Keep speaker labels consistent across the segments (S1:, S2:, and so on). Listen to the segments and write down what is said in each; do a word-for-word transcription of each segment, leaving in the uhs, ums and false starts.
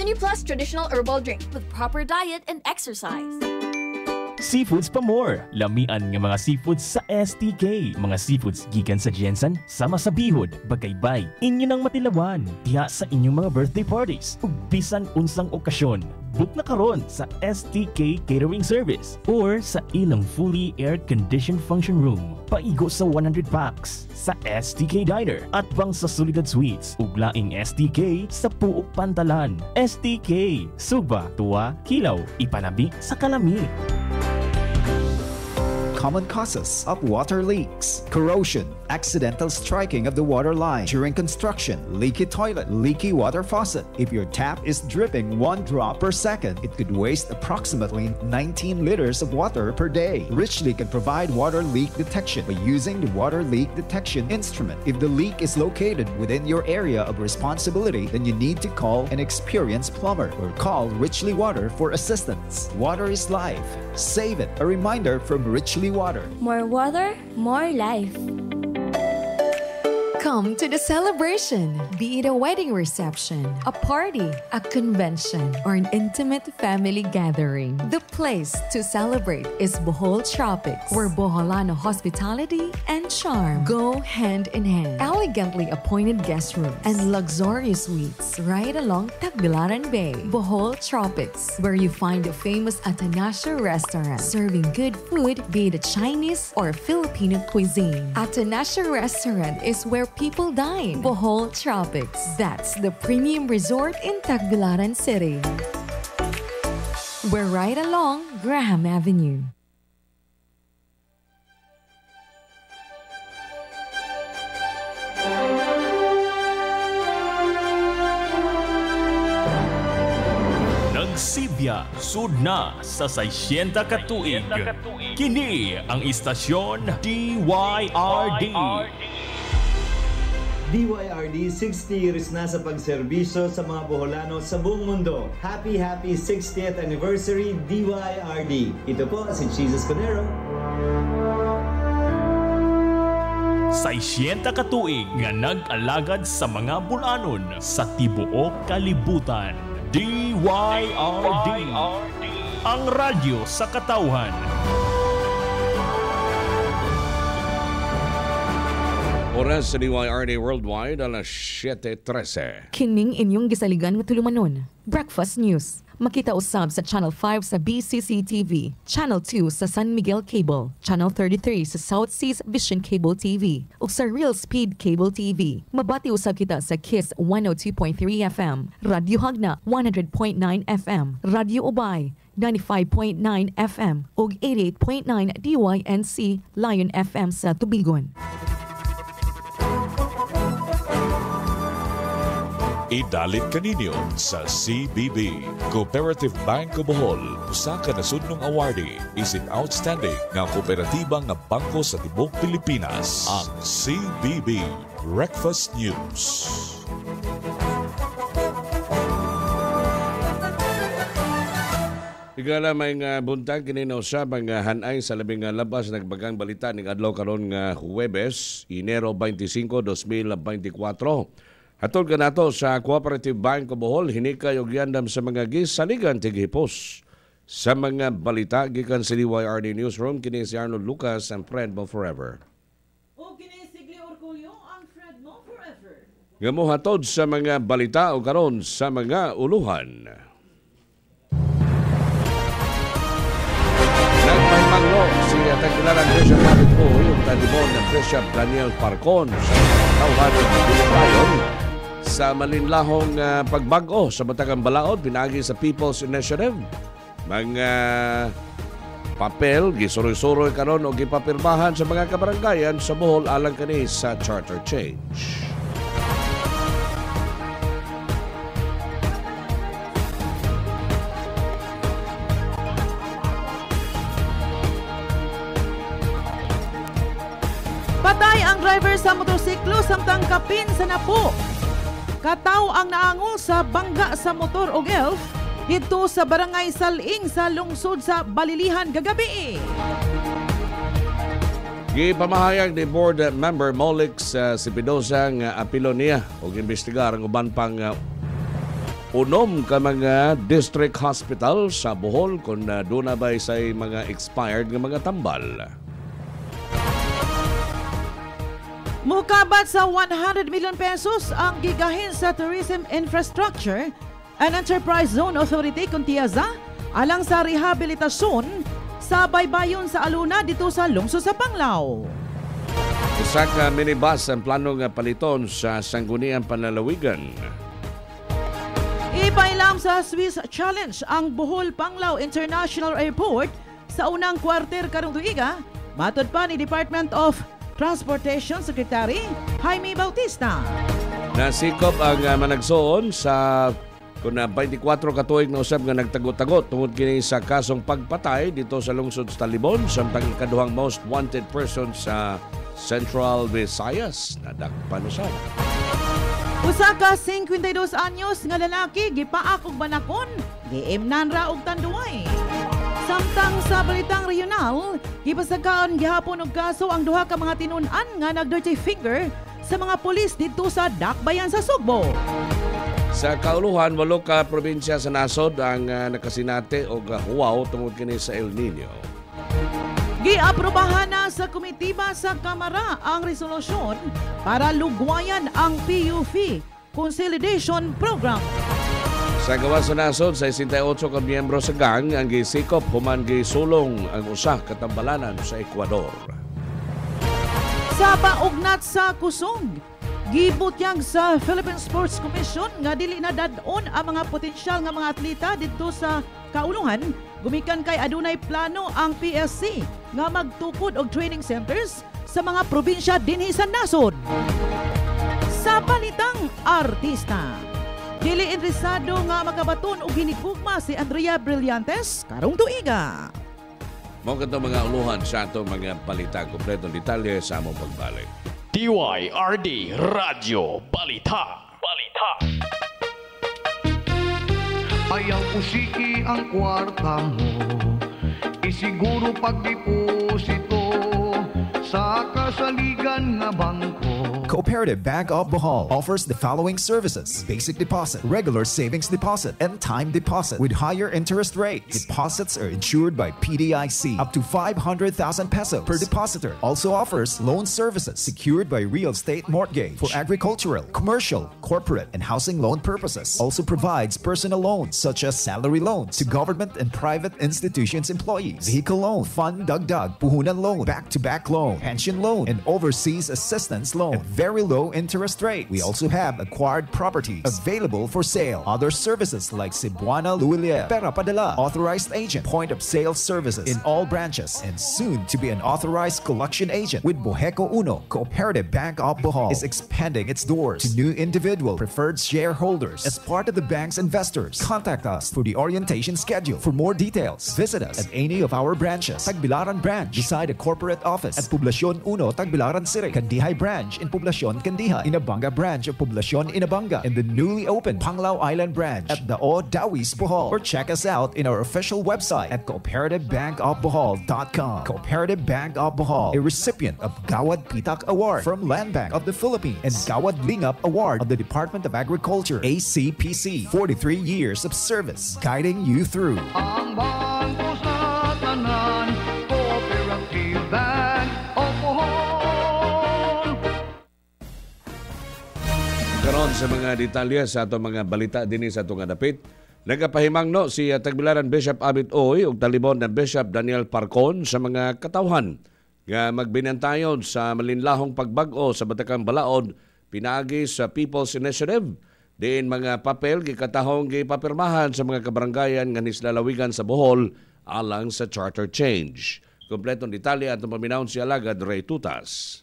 S1: twenty plus traditional herbal drink with proper diet and exercise.
S2: Seafoods pa more. Lamian nga mga seafoods sa S T K. Mga seafoods gikan sa Jensen, sama sa bihod, bagaybay. Inyo nang matilawan. Diha sa inyong mga birthday parties. Ug bisan unsang okasyon. Book na karon sa S T K Catering Service or sa ilang fully air-conditioned function room. Paigo sa one hundred packs sa S T K Diner at pang sa Sulidad Suites. Ug laing S T K sa Puok Pantalan. S T K, Suba, Tuwa, Kilaw, ipanabi sa kalami.
S3: Common causes of water leaks: corrosion, accidental striking of the water line during construction, leaky toilet, leaky water faucet. If your tap is dripping one drop per second, it could waste approximately nineteen liters of water per day. Richly can provide water leak detection by using the water leak detection instrument. If the leak is located within your area of responsibility, then you need to call an experienced plumber or call Richly Water for assistance. Water is life. Save it. A reminder from Richly Water.
S1: More water, more life.
S4: Come to the celebration, be it a wedding reception, a party, a convention, or an intimate family gathering. The place to celebrate is Bohol Tropics, where Boholano hospitality and charm go hand in hand. Elegantly appointed guest rooms and luxurious suites right along Tagbilaran Bay. Bohol Tropics, where you find the famous Atanasio restaurant, serving good food, be it a Chinese or Filipino cuisine. Atanasio restaurant is where people dine. Bohol Tropics. That's the premium resort in Tagbilaran City. We're right along Graham Avenue.
S2: Nagsibya, sud na sa sixty katuig. Kini ang istasyon D Y R D.
S5: D Y R D, sixty years na sa pagserbisyo sa mga Boholano sa buong mundo. Happy, happy sixtieth anniversary D Y R D. Ito po si Jesus Conero.
S2: sixty katuig nga nag-alagad sa mga bulanon sa tibuok kalibutan. D Y R D, ang radyo sa katawhan.
S6: Oras sa D Y R D Worldwide, alas siyete trese.
S4: Kining inyong gisaligan nga tulumanon. Breakfast News. Makita usab sa Channel five sa B C C T V, Channel two sa San Miguel Cable, Channel thirty-three sa South Seas Vision Cable T V, ug sa Real Speed Cable T V. Mabati usab kita sa Kiss one oh two point three F M, Radyo Hagna one hundred point nine F M, Radyo Ubay ninety-five point nine F M, ug eighty-eight point nine D Y N C Lion F M sa Tubigon.
S7: Idalit kaninyo sa C B B. Cooperative Bank of Bohol, usa ka nasudnong awardee, is an outstanding nga kooperatiba nga bangko sa tibuok Pilipinas. Ang C B B Breakfast News.
S6: Igala may nga buntag kinino sa mga hanay sa labing nga labas nagbagang balita ning adlaw karon nga Huwebes, Enero twenty-five, twenty twenty-four. Hatod ka nato sa Cooperative Bank of Bohol, hinikay og yandam sa mga gisaligan tighipos. Sa mga balita, gikan sa D Y R D Newsroom, kini si Arnold Lucas and Fred Mo Forever.
S8: O kini si Gleo Orculio ang Fred Mo Forever.
S6: Ngamo hatod sa mga balita o karon sa mga uluhan. Nagpahimanglo si Tagbilaran Bishop David Po, yung talibon ng Bishop Daniel Parcon sa tauhan ng Pilipayon. Sa malinlahong uh, pagbago sa Batagang Balaod, pinagi sa People's Initiative. Mga papel, gisuroy-suroy karon o gipapirmahan sa mga kabaranggayan sa Bohol alang kani sa charter change.
S8: Patay ang driver sa motorsiklo samtang kapin sa napo. Kataw ang naangol sa bangga sa motor og elf dito sa barangay Saling sa lungsod sa Balilihan gagabi.
S6: Gipamahayag ni board member Molix uh, si Pidosa nga apilo niya og imbestigar ang uban pang uh, unom ka mga district hospital sa Bohol kung uh, doon na ba say mga expired ng mga tambal.
S8: Mukabat sa one hundred million pesos ang gigahin sa Tourism Infrastructure and Enterprise Zone Authority kung tiyaza alang sa rehabilitasyon sa baybayon sa Aluna dito sa lungsod sa Panglao.
S6: Isa ka minibus ang plano nga paliton sa Sangguniang Panlalawigan.
S8: Ipailam sa Swiss Challenge ang Bohol Panglao International Airport sa unang kwarter karong tuiga, matod pa ni Department of Transportation Secretary Jaime Bautista.
S6: Nasikop ang uh, managsoon sa kuna twenty-four katuig na usab nga nagtagot-tagot tungod kini sa kasong pagpatay dito sa lungsod sa Talibon samtang ikaduhang most wanted person sa Central Visayas nadakpan usab.
S8: Usa ka fifty-two anyos nga lalaki gipaak og banakon, giimnan ra og tanduay. Samtang sa balitang regional, gipasagaan gihapon og kaso ang duha ka mga tinun-an nga nag-dirty finger sa mga pulis dito sa Dakbayan sa Sugbo.
S6: Sa kauluhan, walo ka probinsya sa nasod ang uh, nakasinati o uh, huwaw tungod kini sa El Nino.
S8: Giaprobahan na sa komitiba sa Kamara ang resolusyon para lugwayan ang P U V Consolidation Program.
S6: Sa gawas sa nasod, sa sixty-eight ka miyembro sa gang ang gisikop human gisulong ang usa ka tambalanan sa Ecuador.
S8: Sa paugnat sa kusog, gibutyag sa Philippine Sports Commission nga dili na dad-on ang mga potensyal nga mga atleta dito sa kauluhan, gumikan kay adunay plano ang P S C nga magtukod og training centers sa mga probinsya dinhi sa nasod. Sa balitang artista, dili interesado nga magabaton og hinigugma si Andrea Brillantes karong tuiga.
S6: Mao kadto mga uluhan sa ato mga balita kompletong detalye sa among pagbalik.
S2: D Y R D Radio Balita. Balita.
S9: Ayaw usiki ang kwarta mo, isiguro pagdeposito sa kasaligan nga bangko.
S3: Cooperative Bank of Bohol offers the following services: basic deposit, regular savings deposit, and time deposit with higher interest rates. Deposits are insured by P D I C up to five hundred thousand pesos per depositor. Also offers loan services secured by real estate mortgage for agricultural, commercial, corporate, and housing loan purposes. Also provides personal loans such as salary loans to government and private institutions employees, vehicle loan, fund dagdag, puhunan loan, back-to-back loan, pension loan, and overseas assistance loan. Very low interest rate. We also have acquired properties available for sale. Other services like Cebuana Luilia, Pera Padala, authorized agent, point of sale services in all branches, and soon to be an authorized collection agent with Boheco Uno. Cooperative Bank of Bohol is expanding its doors to new individual preferred shareholders as part of the bank's investors. Contact us for the orientation schedule. For more details, visit us at any of our branches. Tagbilaran branch beside the corporate office at Poblacion Uno, Tagbilaran City. Candihay branch in Poblacion Candiha, Inabanga branch of Poblacion Inabanga, and the newly opened Panglao Island branch at the O Dawis Bohol. Or check us out in our official website at cooperative bank of bohol dot com. Cooperative Bank of Bohol, a recipient of Gawad Pitak Award from Land Bank of the Philippines and Gawad Lingap Award of the Department of Agriculture, A C P C. forty-three years of service, guiding you through.
S9: Ang bangko sa tanan, Cooperative Bank of Bohol.
S6: Karon sa mga detalye sa ato mga balita dinhi sa atong dapit, nagapahimangno si uh, Tagbilaran Bishop Abit Oy ug talibon na Bishop Daniel Parcon sa mga katawhan nga magbinantayon sa malinlahong pagbag-o sa Batakang Balaod pinaagi sa People's Initiative. Diin mga papel gikatahong gipapirmahan sa mga kabarangayan nga nislalawigan sa Bohol alang sa charter change. Kompletong detalye atong paminawon si Alagad Ray Tutas.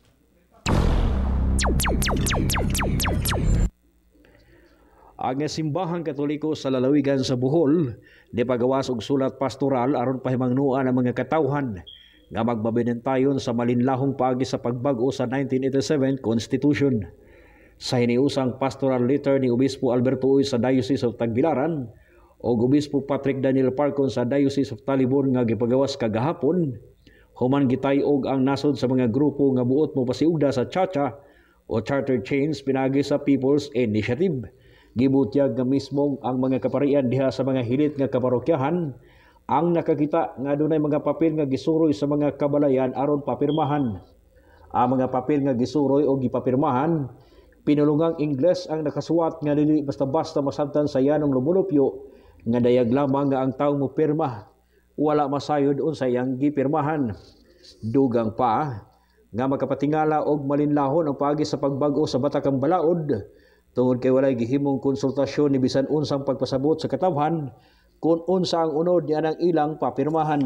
S10: Ang simbahang Katoliko sa lalawigan sa Bohol di pagawas og sulat pastoral aron pahimangnuan ang mga katawhan nga magbabinantayon sa malinlahong paagi sa pagbag-o sa nineteen eighty-seven Constitution. Sa hiniusang pastoral letter ni Obispo Alberto Uy sa Diocese of Tagbilaran o Obispo Patrick Daniel Parcon sa Diocese of Talibon nga gipagawas kagahapon, human gitay-og ang nasod sa mga grupo nga buot mo pasiugda sa Chacha o Charter Change pinagi sa People's Initiative. Gibutyag nga mismong ang mga kaparian diha sa mga hilit nga kaparokyahan ang nakakita nga dunay mga papel nga gisuroy sa mga kabalayan aron papirmahan. Ang mga papel nga gisuroy o gipapirmahan, pinulungang Ingles ang nakasuwat nga dili basta-basta masabtan sa yanong lumulupyo nga dayag lamang nga ang tawo mo pirma, wala masayod unsay ang gipirmahan. Dugang pa nga makapatingala og malinlahon ang paagi sa pagbag-o sa batakang balaod tungod kay walay gihimong konsultasyon ni bisan unsang pagpasabot sa katawhan kung unsa ang unod niya ng ilang papirmahan.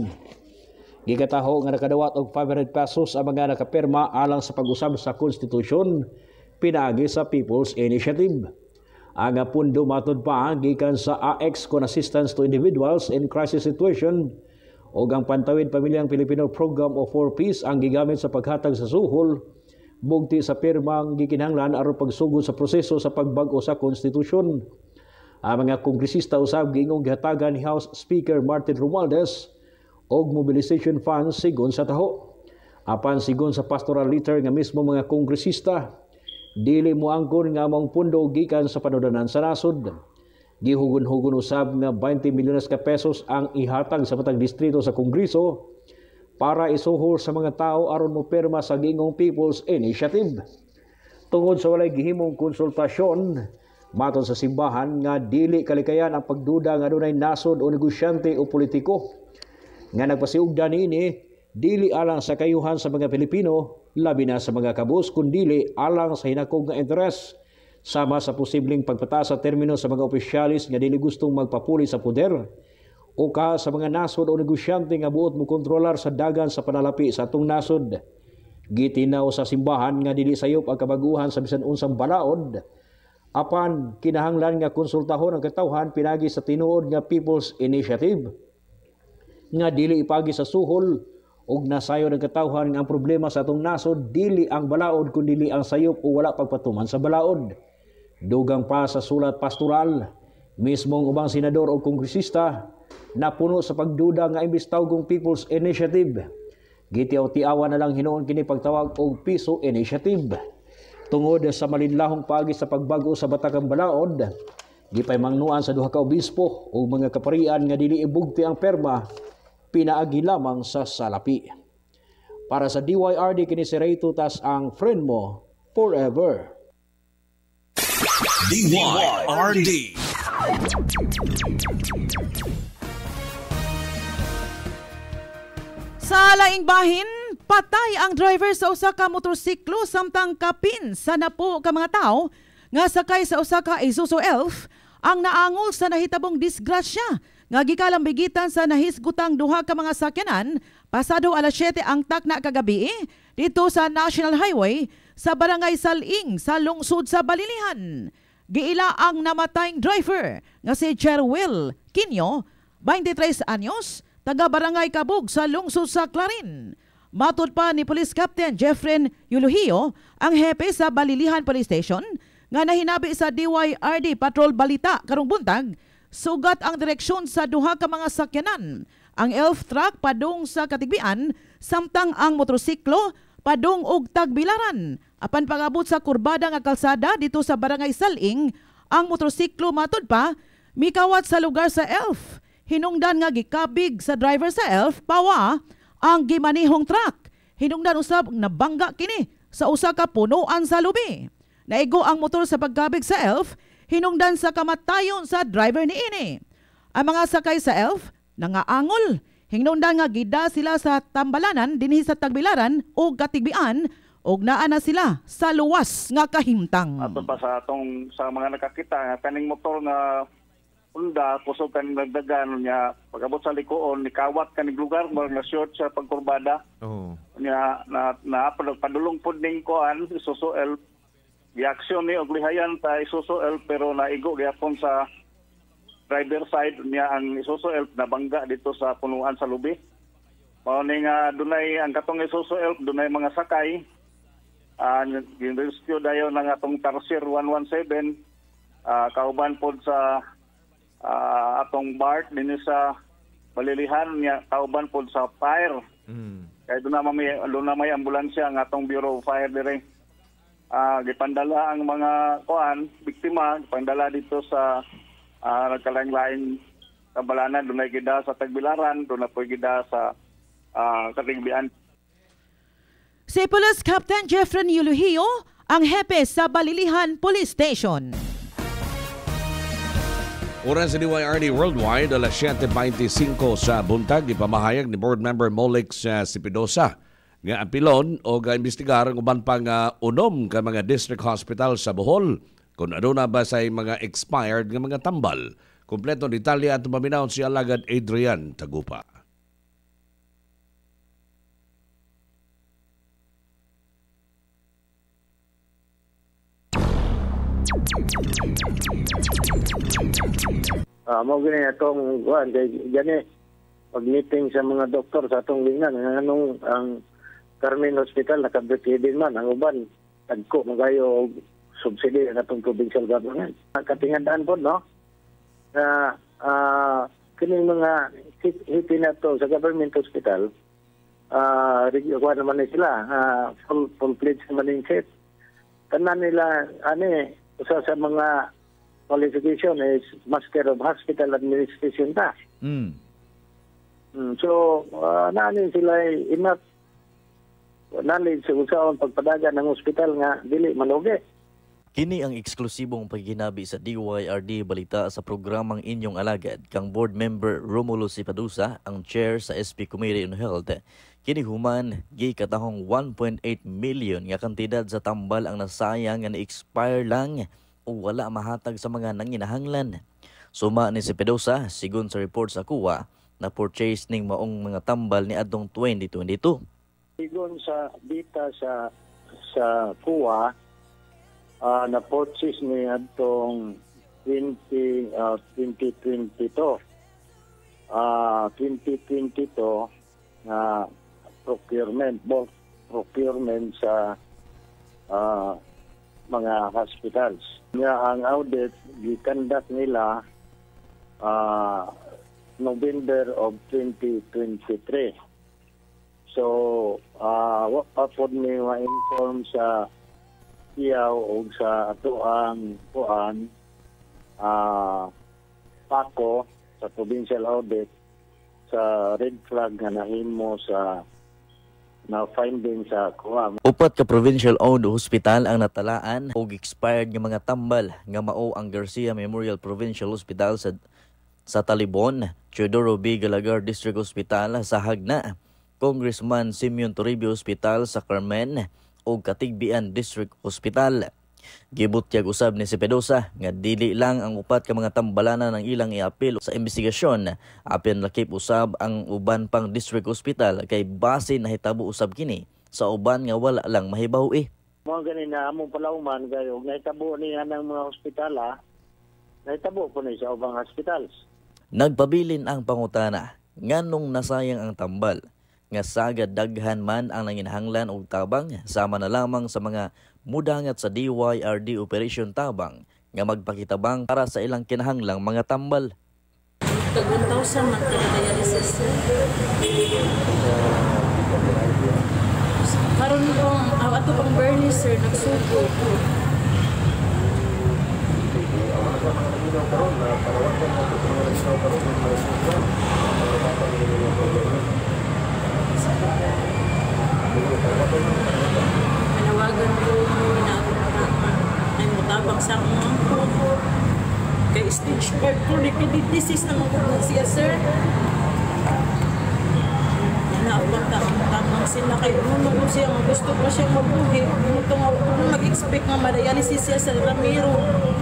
S10: Gikataho nga nakadawat og five hundred pesos ang mga nakapirma alang sa pag-usab sa konstitusyon pinaagi sa People's Initiative. Ang pundo matud pa gikan sa A X kon Assistance to Individuals in Crisis Situation o ang Pantawid Pamilyang Pilipino Program o four Ps ang gigamit sa paghatag sa suhol bugti sa pirmang gikinahanglan aron pagsugod sa proseso sa pagbag-o sa konstitusyon. Ang mga kongresista usab giingong gihatagan ni House Speaker Martin Romualdez og mobilization funds sigon sa taho. Apan sigon sa pastoral letter nga mismo mga kongresista, dili mo angkon nga among pundo gikan sa panudanan sa nasod. Gihugon-hugon usab nga twenty milyones ka pesos ang ihatag sa matag distrito sa Kongreso para isuhol sa mga tao aron mo pirma sa giingong People's Initiative. Tungod sa walay gihimong konsultasyon, maton sa simbahan nga dili kalikayan ang pagduda nga dunay nasod o negosyante o politiko. Nga nagpasiugda niini, dili alang sa kayuhan sa mga Pilipino, labi na sa mga kabus, kundili alang sa hinakog nga interes, sama sa posibleng pagpataas sa termino sa mga opisyalis nga dili gustong magpapuli sa poder, o ka sa mga nasod o negosyante nga buot mo kontrolar sa dagan sa panalapi sa atong nasod. Gitinaw sa simbahan nga dili sayop ang kabaguhan sa bisan unsang balaod, apan kinahanglan nga konsultahon ang katawhan pinagi sa tinuod nga People's Initiative, nga dili ipagi sa suhol ug nasayo ng katawhan nga ang problema sa atong nasod dili ang balaod kundi dili ang sayop o wala pagpatuman sa balaod. Dugang pa sa sulat pastoral, mismong ubang senador o kongresista napuno sa pagduda nga imbis tawgong People's Initiative, gitiaw-tiawan na lang hinuon kini pagtawag og Piso Initiative. Tungod sa malinlahong paagi sa pagbago sa batakang balaod, gipay mangnuan sa duha ka obispo o mga kaparian nga dili ibugti ang perma pinaagi lamang sa salapi. Para sa D Y R D kini si Ray Tutas ang friend mo forever.
S7: D Y R D.
S8: Sa laing bahin, patay ang driver sa usa ka motorsiklo samtang kapin sa napo ka mga tao nga sakay sa usa ka Isuzu Elf ang naangol sa nahitabong disgrasya nga gikalambigitan sa nahisgutang duha ka mga sakyanan pasado alas siyete ang takna kagabi dito sa National Highway sa Barangay Saling sa lungsod sa Balilihan. Giila ang namatayng driver nga si Cherwil Quino, twenty-tres anyos, taga Barangay Kabug sa lungsod sa Clarin. Matud pa ni Police Captain Jeffrey Yuluhio, ang hepe sa Balilihan Police Station, nga nahinabi sa D Y R D Patrol Balita karong buntag, sugat ang direksyon sa duha ka mga sakyanan. Ang Elf truck padung sa Katigbian, samtang ang motorsiklo padung og Tagbilaran. Apan pagabot sa kurbada nga kalsada dito sa Barangay Saling, ang motorsiklo matud pa mikawat sa lugar sa Elf. Hinungdan nga gikabig sa driver sa Elf pawa ang gimanihong truck. Hinungdan usab nabangga kini sa usa ka punuan sa lubi. Naigo ang motor sa pagkabig sa Elf, hinungdan sa kamatayon sa driver niini. Ang mga sakay sa Elf nangaangol. Hinungdan nga gida sila sa Tambalanan dinhi sa Tagbilaran o Katigbian og naa na sila sa luwas nga kahimtang.
S11: Ato pa sa atong sa mga nakakita kaning motor na Honda kusog kaning nagdagan niya pagabot sa likuon nikawat kaning lugar mo na short sa pagkurbada. Oo. Oh. Niya na na padulong pud ning kuan Isuzu Elf. Gi-aksyon ni og lihayan ta Isuzu Elf pero naigo gyapon sa driver side niya ang Isuzu Elf nabangga dito sa punuan sa lubi. Mao ni nga dunay ang katong Isuzu Elf dunay mga sakay. Ah uh, rescue dayon ng atong Tarsier one one seven uh, kauban pod sa uh, atong BART dinhi sa Balilihan niya kauban pod sa fire. Mm. Kay doon na may doon na may ambulansya ang atong Bureau of Fire dire. uh, gipandala ang mga kuan biktima, gipandala dito sa uh, nagkalain-lain kabalanan. Doon ay gida sa Tagbilaran, doon na po gida sa uh, Katigbian.
S8: Si Police Captain Jeffrey Yuluhio, ang hepe sa Balilihan Police Station.
S6: Oras sa D Y R D Worldwide, alas siyete twenty-five sa buntag, ipamahayag ni Board Member Molix uh, Sipidosa nga apilon o ga-imbestigar ang uban pang uh, unom ka mga district hospital sa Bohol kung ano na ba sa mga expired nga mga tambal. Kompleto detalye at maminaw si Alagad Adrian Tagupa.
S12: Ah, mo gani atong kuan kay gani pag-meeting sa mga doktor sa atong lingan nganong ang Carmen Hospital nakabreak din man ang uban tagko magayo og subsidy ng atong provincial government. Katingandaan po no na uh, kining mga hiti na to sa government hospital ah uh, kuan naman sila uh, full full pledged naman din set. Tanan nila ani usa sa mga qualification is Master of Hospital Administration ta.
S6: Mm.
S12: Mm, so, uh, nani sila enough knowledge sa usaon pagpadagan ng ospital nga dili malugi.
S13: Kini ang eksklusibong paghinabi sa D Y R D balita sa programang Inyong Alagad kang board member Romulo Sipadusa, ang chair sa S P Committee on Health. Kini human gi katahong one point eight million nga kantidad sa tambal ang nasayang nga na-expire lang o wala mahatag sa mga nanginahanglan. Suma ni Sipadusa, sigon sa report sa C U A, na purchase ning maong mga tambal ni adtong twenty twenty-two.
S12: Sigon sa data sa sa C U A, uh, na purchase ni adtong twenty twenty-two. Uh, twenty twenty-two na uh, procurement, both procurement sa uh, mga hospitals. Nga ang audit gikandak nila uh, November of twenty twenty-three. So, uh, what upod ni ma-inform sa iyaw o sa ato ang kuan uh, pako sa provincial audit sa red flag nga nahimo sa na finding sa kuha.
S13: Upat ka provincial-owned hospital ang natalaan og expired nga mga tambal nga mao ang Garcia Memorial Provincial Hospital sa sa Talibon, Teodoro B. Galagar District Hospital sa Hagna, Congressman Simeon Toribio Hospital sa Carmen ug Katigbian District Hospital. Gibutyag usab ni Sipadusa nga dili lang ang upat ka mga tambalanan ng ilang iapil sa investigasyon, apin lakip usab ang uban pang district hospital kay base nahitabo usab kini sa uban nga wala lang mahibaw eh.
S12: Mo gani na among palawman gayo nahitabo ni anang mga ospital ha. Nahitabo po ni sa ubang hospitals.
S13: Nagpabilin ang pangutana nganong nasayang ang tambal nga sagad daghan man ang nanginahanglan og tabang sama na lamang sa mga mudangat sa D Y R D Operation Tabang nga magpakitabang para sa ilang kinahanglang mga tambal.
S14: Tag one thousand man ka dialysis. Karon pong uh, ato pang Bernie sir nagsugo. Panawagan ko na ay mutabang sa mga po. Kay stage five chronic kidney disease naman ko siya, sir. Naapagtamang sila kay uno ko siya nga gusto ko siya mabuhi. Ito nga kung mag-expect nga madialysis siya sa Ramiro.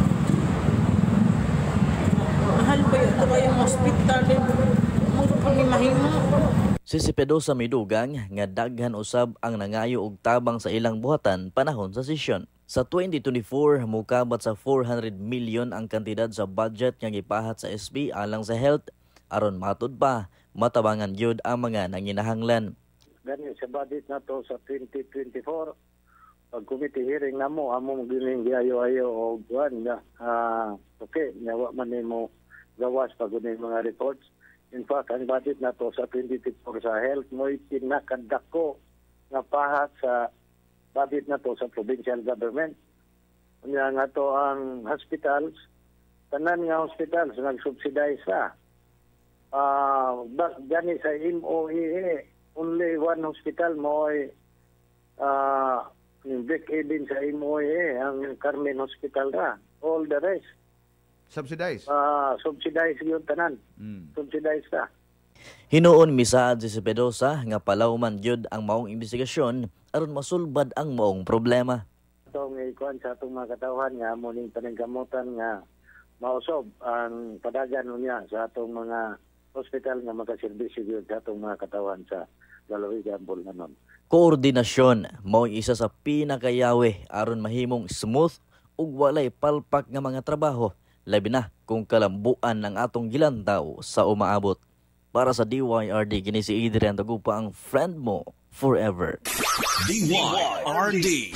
S14: Mahal pa yun. Ito ba yung hospital? Mga pangimahimo.
S13: Si Sipadusa midugang nga daghan usab ang nangayo og tabang sa ilang buhatan panahon sa sesyon. Sa twenty twenty-four, mukabat sa four hundred million ang kantidad sa budget nga gipahat sa S B alang sa health. Aron matud pa, matabangan gyud ang mga nanginahanglan.
S12: Gani sa budget nato sa twenty twenty-four, pag committee hearing namo amo gining giayo-ayo og kuan nga ah okay, nyawa man nimo gawas pag mga reports. In fact, ang budget nato sa twenty twenty-four sa health mo itinakadako nga pahat sa budget na to sa provincial government. Unya nga to ang hospitals, tanan nga hospitals nag-subsidize sa. Uh, but gani sa M O E A, only one hospital mo ay uh, break-even sa M O E A, ang Carmen Hospital ra. All the rest.
S15: Subsidize?
S12: Uh, subsidize yun tanan.
S15: Mm.
S12: Subsidize ta.
S13: Hinuon misaad si Pedosa nga palawman jud ang maong investigasyon aron masulbad ang maong problema.
S12: Itong ikuan sa atong mga katawhan nga muning paningkamutan nga mausob ang padagan niya sa atong mga hospital nga makaserbisyo gyud sa atong mga katawhan sa lalawigan Bulanon.
S13: Koordinasyon mao isa sa pinakayawe aron mahimong smooth ug walay palpak nga mga trabaho, labi na kung kalambuan ng atong gilantaw sa umaabot. Para sa D Y R D, kini si Adrian Tagupa, ang friend mo forever.
S16: D Y R D.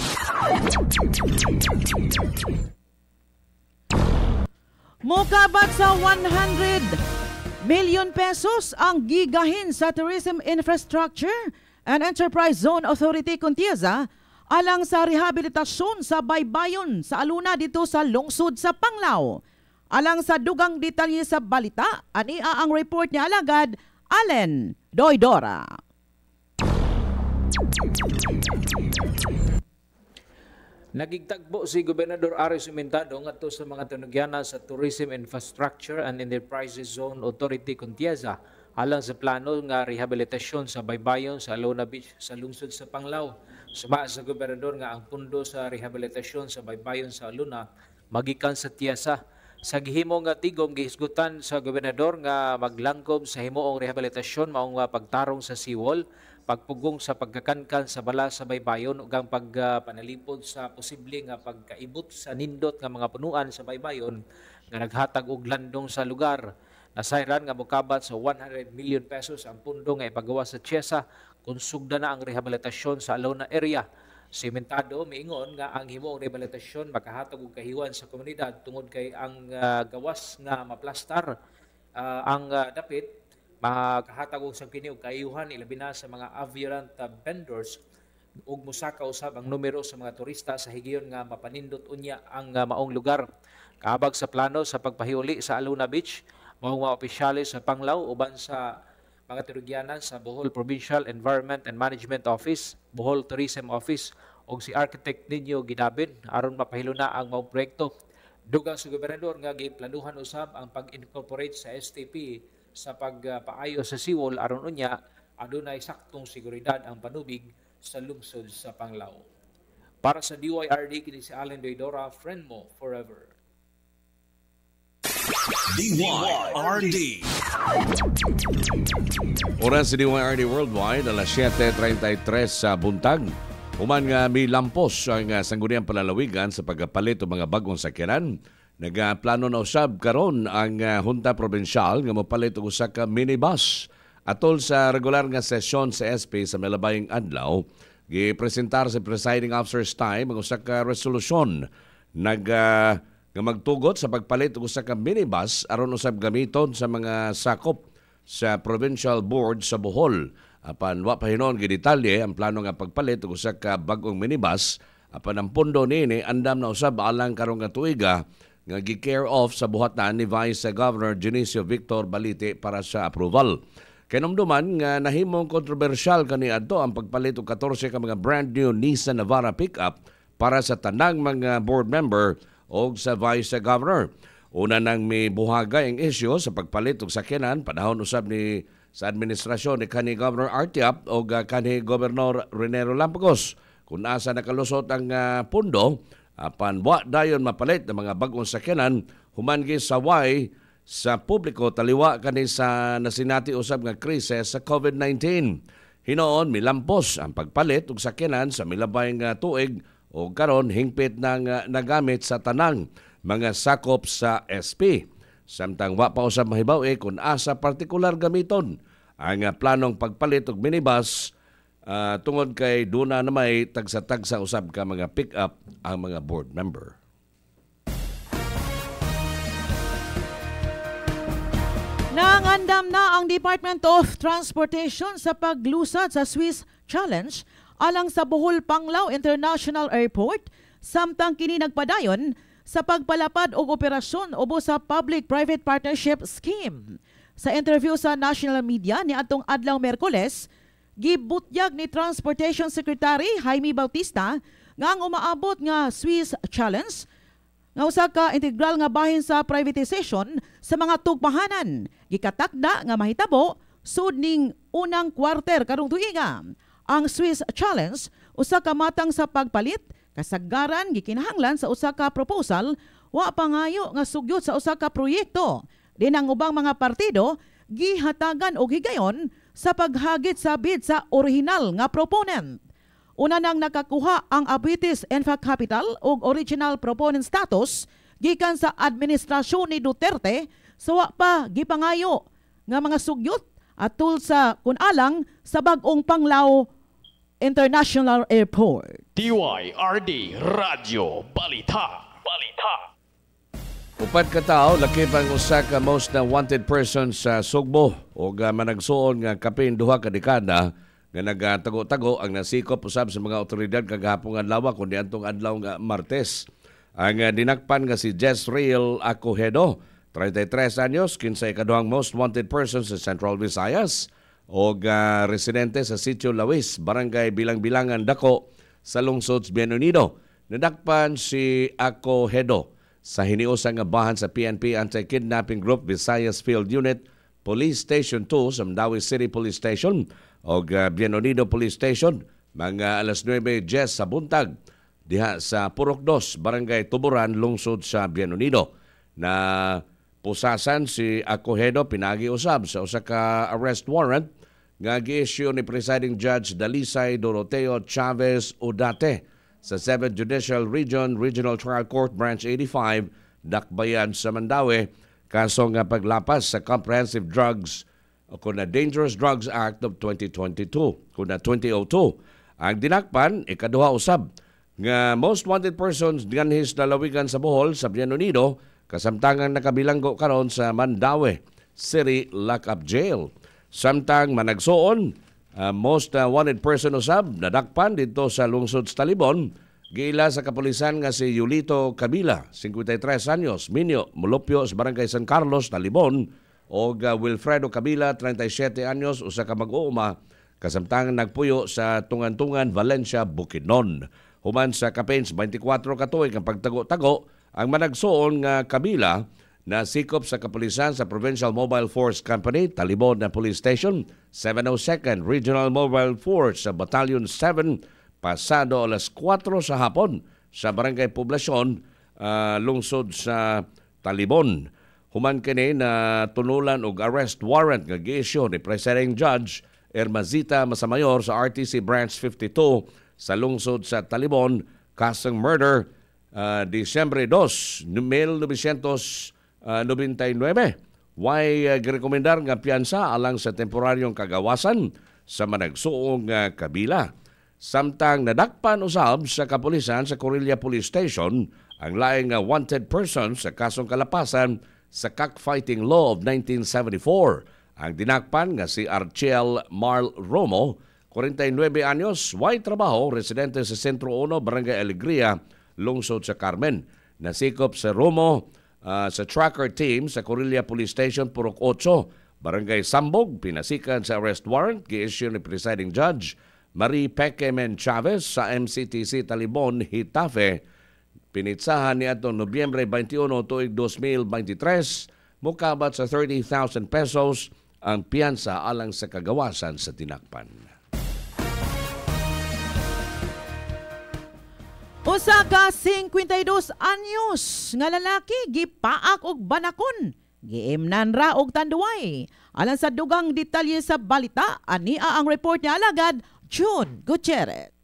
S8: Mokabat sa one hundred million pesos ang gigahin sa Tourism Infrastructure and Enterprise Zone Authority Contieza alang sa rehabilitasyon sa baybayon sa aluna dito sa lungsod sa Panglao. Alang sa dugang detalye sa balita, ania ang report ni alagad Allen Doydora.
S17: Nagigtagbo si Gobernador Aris Umentado ngadto sa mga tunugyana sa Tourism Infrastructure and Enterprises Zone Authority Contieza alang sa plano nga rehabilitasyon sa baybayon sa Alona Beach sa lungsod sa Panglao. Suma sa Gobernador nga ang pundo sa rehabilitasyon sa baybayon sa Alona magikan sa Tiasa. Sa gihimo nga tigom gihisgutan sa Gobernador nga maglangkob sa himuong rehabilitasyon maong uh, pagtarong sa seawall, pagpugong sa pagkakankan sa bala sa baybayon ug ang pagpanalipod uh, sa posible nga pagkaibot sa nindot nga mga punuan sa baybayon nga naghatag og landong sa lugar. Nasayran nga mokabat sa one hundred million pesos ang pundo nga ipagawa sa Tiesa kung sugda na ang rehabilitasyon sa Alona area. Sementado miingon nga ang himuong rehabilitasyon makahatag og kahiwan sa komunidad tungod kay ang uh, gawas nga maplastar uh, ang uh, dapit makahatag og sagpini og kahiwan ilabi na sa mga avirant uh, vendors ug musaka usab ang numero sa mga turista sa higayon nga mapanindot unya ang uh, maong lugar. Kaabag sa plano sa pagpahiuli sa Alona Beach, mao mga opisyales sa Panglao uban sa mga turugyanan sa Bohol Provincial Environment and Management Office, Bohol Tourism Office ug si Architect Nino Gidabin aron mapahilo na ang maong proyekto. Dugang sa Gobernador nga giplanuhan usab ang pag-incorporate sa S T P sa pagpaayo sa seawall aron unya adunay saktong seguridad ang panubig sa lungsod sa Panglao. Para sa D Y R D, kini si Allen Doydora, friend mo forever.
S16: D Y R D.
S6: Oras sa D Y R D Worldwide, alas siyete treinta y tres sa buntag. Human nga may lampos ang uh, sangguniang palalawigan sa pagpalit o mga bagong sakyanan. Nagplano na usab karon ang uh, Hunta Provincial nga mopalit og usa ka minibus. Atol sa regular nga sesyon sa S P sa Melabayng adlaw, gipresentar sa presiding officer's time ang usa ka resolusyon nag uh, nga magtugot sa pagpalit og usa ka minibus aron usab gamiton sa mga sakop sa Provincial Board sa Bohol. Apan wa pa hinon gidetalye ang plano nga pagpalit og usa ka bag-ong minibus. Apan ang pundo niini andam na usab alang karong nga tuiga nga gi-care off sa buhatan ni Vice Governor Junicio Victor Balite para sa approval. Kinumduman nga nahimong kontrobersyal kaniadto ang pagpalit og fourteen ka mga brand new Nissan Navara pickup para sa tanang mga board member o sa Vice Governor. Una nang may buhaga ang isyu sa pagpalit og sakyanan panahon usab ni sa administrasyon ni kanhi Governor Artiap o kanhi Governor Renero Lampagos. Kung asa nakalusot ang uh, pundo, apan wa dayon mapalit ng mga bagong sakyanan human gi sa way sa publiko taliwa kani sa nasinati usab nga krisis sa COVID nineteen. Hinoon milampos ang pagpalit og sakyanan sa milabay nga tuig o karon hingpit nang uh, nagamit sa tanang mga sakop sa S P. Samtang wa pa usab mahibaw eh kung asa partikular gamiton ang uh, planong pagpalit og minibus uh, tungod kay duna na may tagsa-tagsa usab ka mga pick-up ang mga board member.
S8: Nangandam na ang Department of Transportation sa paglusad sa Swiss Challenge alang sa Bohol Panglao International Airport samtang kini nagpadayon sa pagpalapad og operasyon ubos sa Public-Private Partnership Scheme. Sa interview sa national media ni atong adlaw Miyerkules, gibutyag ni Transportation Secretary Jaime Bautista nga ang umaabot nga Swiss Challenge nga usa ka integral nga bahin sa privatization sa mga tugpahanan. Gikatakda nga mahitabo sud ning unang kwarter karong tuiga. Ang Swiss Challenge usa ka matang sa pagpalit kasagaran gikinahanglan sa usa ka proposal wa pangayo nga sugyot sa usa ka proyekto. Din ang ubang mga partido gihatagan og higayon sa paghagit sa bid sa original nga proponent. Una nang nakakuha ang Abitis Enfa Capital og original proponent status gikan sa administrasyon ni Duterte sa wa pa gipangayo nga mga sugyot atul sa kunalang sa bag-ong Panglao International Airport.
S2: D Y R D Radio Balita. Balita.
S6: Upat ka tao, laki pang usa ka most na wanted person sa Sugbo o uh, managsuon nga kapin duha ka dekada nga nagtago-tago ang nasikop usab sa mga otoridad kagahapon adlaw kundi antong adlaw nga Martes. Ang uh, dinakpan nga si Jezreel Acohedo, thirty-three anyos, kinsay kaduhang most wanted person sa Central Visayas o uh, residente sa Sitio Lawis, Barangay Bilang-Bilangan, Dako sa lungsod Bien Unido. Nadakpan si Acohedo sa hiniusang nga bahan sa P N P Anti-Kidnapping Group Visayas Field Unit, Police Station two sa Mandawi City Police Station o uh, Bien Unido Police Station mga alas nuwebe diyes sa buntag diha sa Purok dos, Barangay Tuburan, lungsod sa Bien Unido. Na pusasan si Acohedo pinagi-usab sa usa ka arrest warrant nga gi-issue ni Presiding Judge Dalisay Doroteo Chavez Udate sa seventh Judicial Region Regional Trial Court Branch eighty-five, Dakbayan sa Mandawi, kaso nga paglapas sa Comprehensive Drugs o kuna Dangerous Drugs Act of twenty twenty-two, kuna twenty oh two. Ang dinakpan, ikaduha usab nga most wanted persons dianhis na lawigan sa Bohol sa Bien Unido, kasamtangan nakabilanggo karon sa Mandawi City Lockup Jail. Samtang managsuon, Uh, most uh, wanted person usab nadakpan dito sa lungsod sa Talibon, giila sa kapulisan nga si Yulito Kabila, fifty-three anyos, Minyo, Mulupyo sa Barangay San Carlos, Talibon, o uh, Wilfredo Kabila, thirty-seven anyos, usa ka mag-uuma, kasamtangan nagpuyo sa Tungan-Tungan, Valencia, Bukidnon. Human sa Kapens, twenty-four katuig ang pagtago-tago, ang managsuon nga Kabila na sikop sa kapulisan sa Provincial Mobile Force Company, Talibon na Police Station, seven oh second Regional Mobile Force sa Battalion seven, pasado alas kwatro sa hapon sa Barangay Poblasyon, uh, lungsod sa Talibon. Human kini na tunulan og arrest warrant nga gi-issue ni Presiding Judge Ermazita Masamayor sa R T C Branch fifty-two sa lungsod sa Talibon, kasong murder, uh, Disyembre dos, nineteen ninety-nine. Way uh, girekomendar nga piyansa alang sa temporaryong kagawasan sa managsuong uh, Kabila. Samtang nadakpan usab sa kapulisan sa Corilla Police Station ang laing uh, wanted person sa kasong kalapasan sa cockfighting law of nineteen seventy-four. Ang dinakpan nga si Archel Marl Romo, forty-nine anyos, way trabaho, residente sa Sentro one, Barangay Alegria, lungsod sa Carmen. Nasikop sa Romo Uh, sa tracker team sa Corilla Police Station, Purok eight, Barangay Sambog, pinasikan sa arrest warrant, gi-issue ni Presiding Judge Marie Pekemen Chavez sa M C T C Talibon, Hitafe. Pinitsahan ni atong Nobyembre twenty-one, tuig twenty twenty-three, mukabat sa thirty thousand pesos ang piyansa alang sa kagawasan sa tinakpan.
S8: Usa ka fifty-two anyos nga lalaki gipaak og banakon, giimnan ra og tanduay. Alang sa dugang detalye sa balita, ania ang report niya alagad June Gutierrez.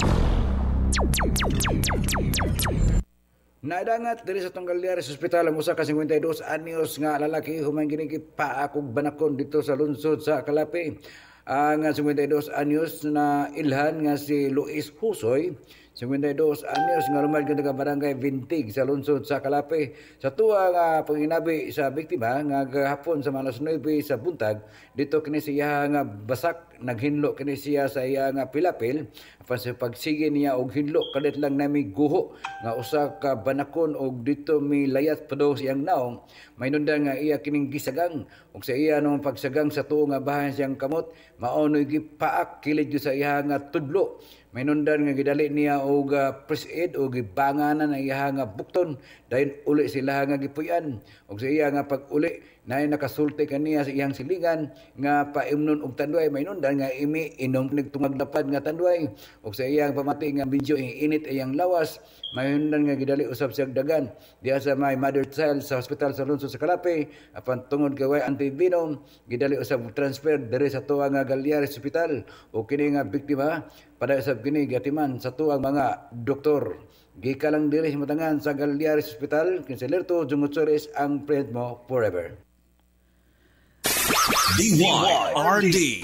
S15: Naidangat diri sa Tonggalyares Hospital ang usa ka fifty-two anyos nga lalaki human gini gipaak og banakon dito sa lungsod sa Calape. Ang fifty-two anyos na ilhan nga si Luis Husoy fifty-two anyos nga lumad ka barangay Vintig sa lungsod sa Kalape. Sa tuwa nga panginabi sa biktima nga gahapon sa alas nine sa buntag dito kini siya nga basak naghinlo kini siya sa iya nga pilapil apan sa pagsige niya og hinlo kadit lang nami guho nga usa ka banakon og dito mi layat pa daw siyang naong maynundan nga iya kining gisagang og sa iya nung pagsagang sa tuo nga bahan siyang kamot maonoy gipaak kilid sa iya nga tudlo. Maynundan nga gidali niya og uh, first aid o gibanganan ang iya nga bukton dahil uli sila nga gipuyan og sa iya nga pag-uli na nakasulti kaniya sa iyang silingan nga paimnon og tanduay maynundan nga imi inom nagtungagdapad nga tanduay og sa iyang pamati nga medyo init iyang lawas maynundan nga gidali usab sa dagan diha sa may mother child sa hospital sa lungsod sa Kalape apan tungod kay antivenom gidali usab transfer diri sa tuwa nga Galliares Hospital o kini nga biktima pada usab kini gatiman sa tuwang mga doktor. Gika lang diri sa matangan sa Galliares Hospital, Kinselerto Jungutsuris ang friend mo forever.
S16: D Y R D.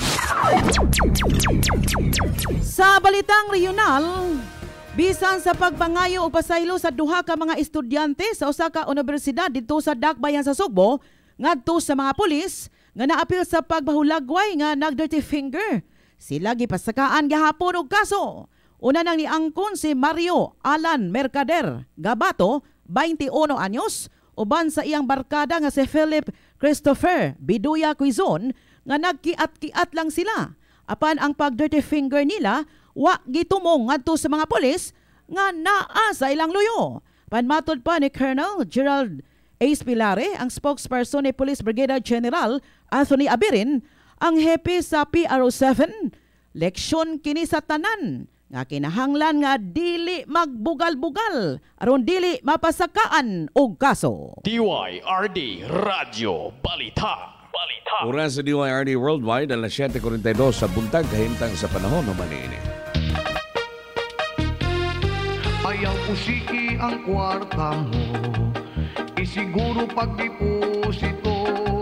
S8: Sa balitang regional, bisan sa pagbangayo o pasaylo sa duha ka mga estudyante sa usa ka universidad dito sa Dakbayan sa Sugbo, ngadto sa mga pulis nga naapil sa pagbahulagway nga nag-dirty finger. Sila gipasakaan gahapon og kaso. Una nang niangkon si Mario Alan Mercader Gabato, twenty-one anyos, uban sa iyang barkada nga si Philip Christopher Biduya Quizon nga nagkiat-kiat lang sila. Apan ang pag-dirty finger nila, wa gitumong ngadto sa mga pulis nga naa sa ilang luyo. Panmatod pa ni Colonel Gerald Ace Pilare, ang spokesperson ni Police Brigadier General Anthony Abirin, ang hepe sa P R O seven, leksyon kini sa tanan nga kinahanglan nga dili magbugal-bugal aron dili mapasakaan og kaso.
S2: D Y R D Radyo Balita. Balita.
S6: Oras sa D Y R D Worldwide alas seven forty-two sa buntag kahimtang sa panahon ng manini.
S9: Ayaw usiki ang kwarta mo, isiguro pagdeposito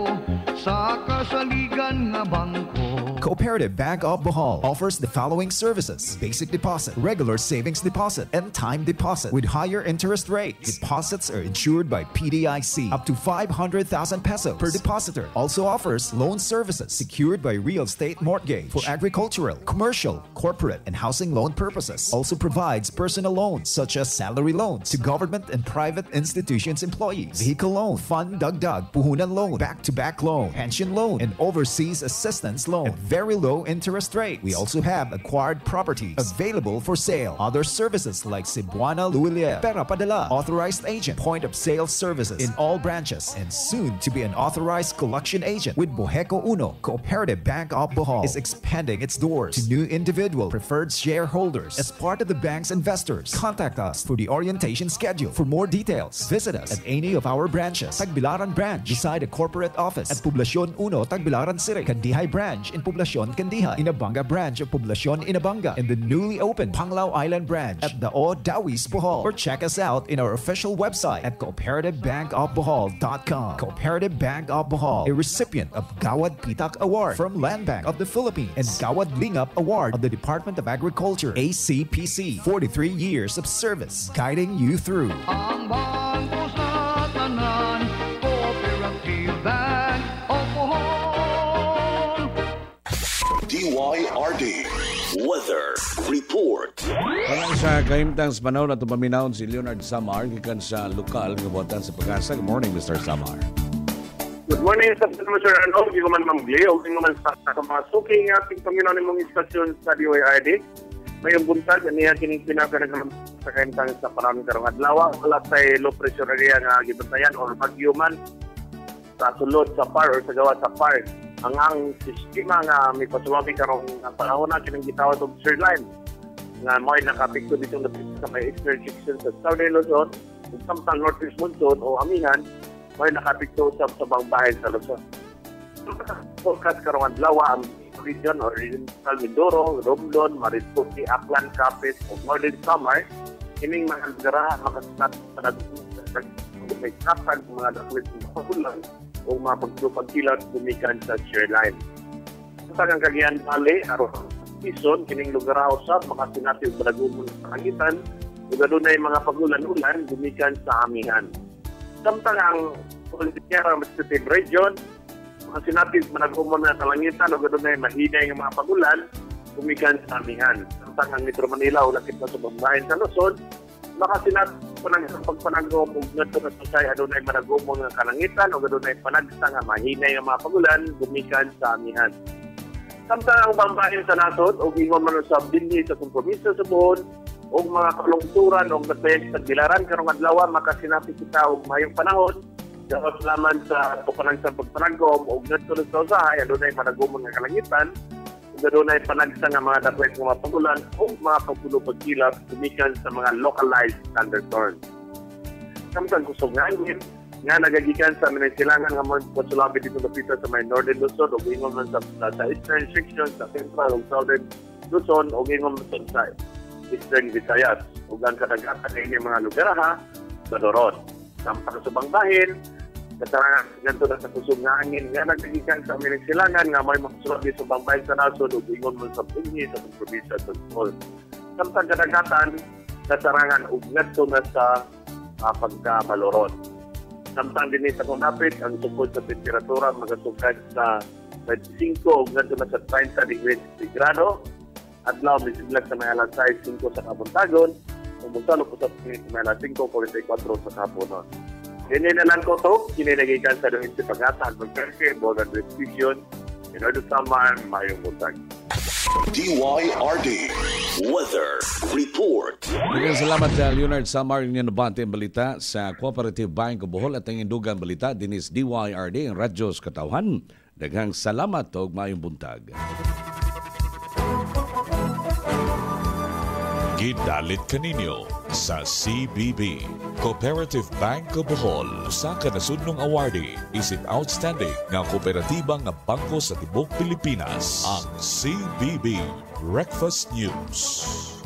S9: sa kasaligan nga bangko.
S3: Cooperative Bank of Bohol offers the following services: basic deposit, regular savings deposit, and time deposit with higher interest rates. Deposits are insured by P D I C up to five hundred thousand pesos per depositor. Also offers loan services secured by real estate mortgage for agricultural, commercial, corporate, and housing loan purposes. Also provides personal loans such as salary loans to government and private institutions employees, vehicle loan, fund dagdag, puhunan loan, back-to-back loan, pension loan, and overseas assistance loan at very low interest rates. We also have acquired properties available for sale. Other services like Cebuana Luilia, Pera Padala, authorized agent, point of sale services in all branches, and soon to be an authorized collection agent with Boheco Uno. Cooperative Bank of Bohol is expanding its doors to new individual preferred shareholders as part of the bank's investors. Contact us for the orientation schedule. For more details, visit us at any of our branches. Tagbilaran branch beside the corporate office at Poblacion Uno, Tagbilaran City. Candihay branch in Poblacion, Candihay. Inabanga branch of Poblacion, Inabanga. And the newly opened Panglao Island branch at the O Dawis, Bohol. Or check us out in our official website at cooperative bank of bohol dot com. Cooperative Bank of Bohol, a recipient of Gawad Pitak Award from Land Bank of the Philippines and Gawad Lingap Award of the Department of Agriculture. A C P C, forty-three years of service, guiding you through.
S9: Ang bangko sa tanan, Cooperative Bank of Bohol.
S16: D Y R D Weather Report.
S6: Parang sa kahimtang sa panahon na tumaminaon si Leonard Samar gikan sa lokal nga buhatan sa Pag-asa. Good morning, Mister Samar.
S18: Good morning sa Mister Arnold. Hindi ko man mamgli. O hindi ko man sa kamasuking ating paminaw ng mga istasyon sa D Y R D. Mayong buntag, niya kining pinaganagan sa kahimtang sa panahon karong adlaw. Wala sa low pressure area nga gibantayan or bagyo man sa sulod sa par or sa gawa sa par. Ang ang sistema nga may pasuwabi karong panahon na kining gitawag og Sirline nga may nakapikto dito sa may external section sa Southern Luzon ug samtang Northeast Monsoon o Amihan may nakapikto sa sabang bahay sa Luzon. Forecast karong adlaw ang region or regional Mindoro, Romblon, Mariscopi, Aklan, Capiz ug Northern Samar kining mga lugar makasnat sa may kapag mga dakulit ng pagulan o mga pagpagkilat bumikan sa Sirline. Sa Cagayan Valley, aron season, kining lugar usab makasinati og balagumon sa kalangitan, ug adunay mga pagulan-ulan gumikan sa amihan. Samtang ang Cordillera Maritime Region, makasinati og balagumon sa kalangitan ug adunay mahinay nga mga pagulan gumikan sa amihan. Samtang ang Metro Manila ug lakip na sa Bambayan sa Luzon, makasinati panang pagpanagom ug ngadto na sa adunay managumon nga kalangitan ug adunay panagsa nga mahinay nga mga pagulan gumikan sa amihan. Samtang ang Bambayan sa nasod ug ingon man sa dinhi sa kompromiso sa Bohol ug mga kalungturan ug natayag sa Gilaran karong adlaw makasinati kita og mayong panahon dapat laman sa pagpanagsang pagpanagom ug ngadto sa usahay adunay managumon nga kalangitan ug adunay panagsa nga mga dakwet nga mga pagulan ug mga pagpulo pagkilap gumikan sa mga localized thunderstorms. Samtang kusog nga angin nga nagagikan sa minasilangan nga mga konsulabit dito napita sa may Northern Luzon ug ingon man sa, sa Eastern section sa Central ug Southern Luzon ug ingon man sa Eastern Visayas ug ang kadagatan ng mga lugar ha sa Doron. Samtang sa Bangbahin, kasarangan ganito na sa kusog nga angin nga nagagikan sa minasilangan nga may konsulabit sa Bangbahin sa nasod ug ingon man sa Pinghi sa probinsya sa Luzon. Samtang kadagatan kasarangan ug ngadto na sa uh, pagkamaloron. Samtang din sa kunapit, ang sukod sa temperatura magasugad sa twenty-five ug ngadto na sa thirty degrees centigrado. Adlaw bisiglag sa may alas sais singko sa kabuntagon, ug buntalo po sa may alas singko forty-four sa kapunon. Dini na lang ko to, kininagikan sa doon si pag-ata, pag-kerke, board and restriction, in order to man mayong buntag.
S16: D Y R D Weather Report.
S6: Maraming salamat sa Leonard Samar ng nabante ang balita sa Cooperative Bank of Bohol at ang indugang balita dinis D Y R D ang Radyos Katawhan. Daghang salamat og mayong buntag.
S7: Gidalit kaninyo sa C B B. Cooperative Bank of Bohol, usa ka nasudnong awardee isip outstanding nga kooperatiba nga bangko sa tibuok Pilipinas. Ang C B B Breakfast News.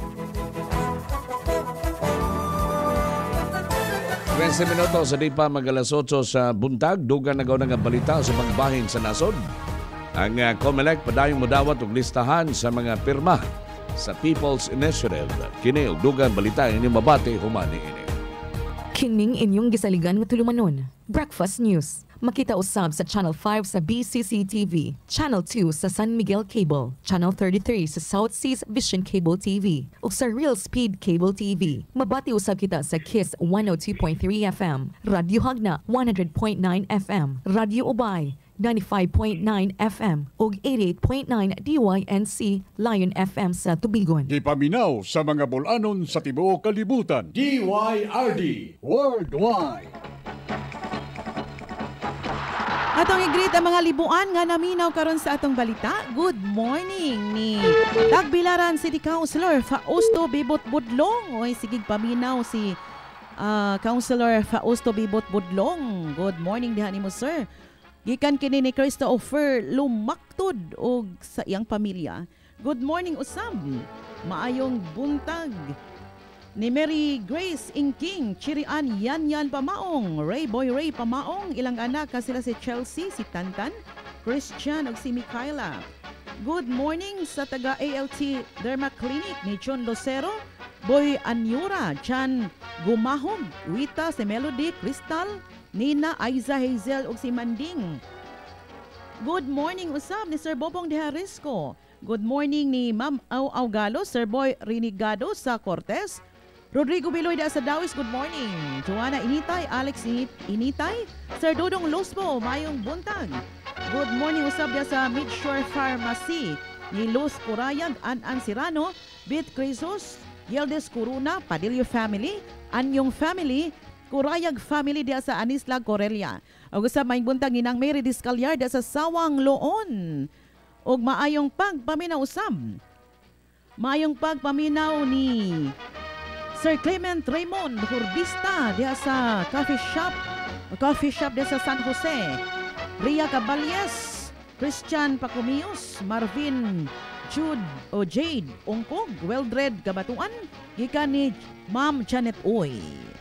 S6: twenty minutos sa di pa mag alas otso sa buntag, dugang nagaw nga balita sa pagbahin sa nasod. Ang uh, COMELEC padayong modawat og listahan sa mga pirma sa People's Initiative. Kini og dugang balita ini mabati humani ini.
S4: Kining inyong gisaligan nga tulumanon. Breakfast News. Makita usab sa Channel five sa B C C T V, Channel two sa San Miguel Cable, Channel thirty-three sa South Seas Vision Cable T V, ug sa Real Speed Cable T V. Mabati usab kita sa Kiss one oh two point three F M, Radio Hagna one hundred point nine F M, Radio Ubay ninety-five point nine F M ug eighty-eight point nine D Y N C Lion F M sa Tubigon.
S19: Gipaminaw sa mga bulanon sa tibuok kalibutan. D Y R D Worldwide.
S8: Atong i-greet ang mga libuan nga naminaw karon sa atong balita. Good morning ni Tagbilaran City Councilor Fausto Bibot Budlong. Oy, sigig paminaw si uh, Councilor Fausto Bibot Budlong. Good morning diha nimo, sir. Gikan kini ni Christopher Lumaktod og sa iyang pamilya. Good morning usab. Maayong buntag ni Mary Grace Ingking, Chirian Yan Yan Pamaong, Ray Boy Ray Pamaong, ilang anak ka sila si Chelsea, si Tantan, Christian ug si Micaela. Good morning sa taga A L T Derma Clinic ni John Lucero, Boy Anyura, Chan Gumahog, Rita si Melody, Crystal, Nina, Aiza, Hazel ug si Manding. Good morning usab ni Sir Bobong de Harisco. Good morning ni Ma'am Au Augalo, Sir Boy Rinigado sa Cortez, Rodrigo Biloy da sa Dawis, good morning. Joanna Initay, Alex Initay, Sir Dodong Losbo, mayong buntag. Good morning usab dia sa Midshore Pharmacy ni Luz Curayag, An-An Sirano, Bit Crisos, Yeldes Coruna, Padillo family, Anyong family, Curayag family dia sa Anislag, Corelia. Ug usab mayong buntag ni Nang Mary Discalyar dia sa Sawang Loon. Ug maayong pagpaminaw usab. Maayong pagpaminaw ni Sir Clement Raymond Hurdista diha sa coffee shop, coffee shop diha sa San Jose. Ria Caballes, Christian Pacumios, Marvin Jude o Jade Ongkog, Weldred Kabatuan, gikan ni Ma'am Janet Oy.